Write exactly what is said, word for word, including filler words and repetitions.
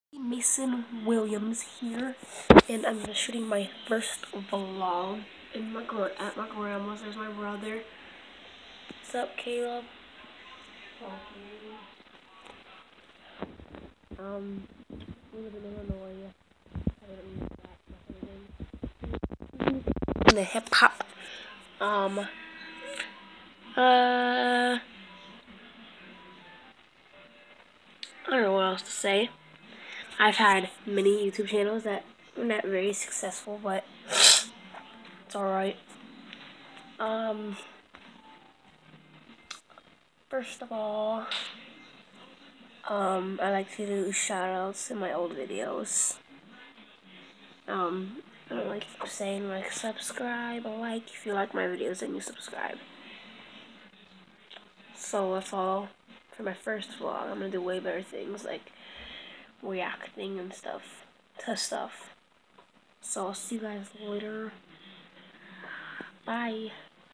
Mason Williams here, and I'm shooting my first vlog in my at my grandma's. There's my brother. What's up, Caleb? Um, we live in Illinois. I don't need that. In the hip hop. Um. Uh. I don't know what else to say. I've had many YouTube channels that are not very successful, but it's alright. Um, first of all, um, I like to do shoutouts in my old videos. Um, I don't like saying like subscribe or like if you like my videos then you subscribe. So that's all for my first vlog. I'm gonna do way better things like reacting and stuff to stuff. So I'll see you guys later. Bye.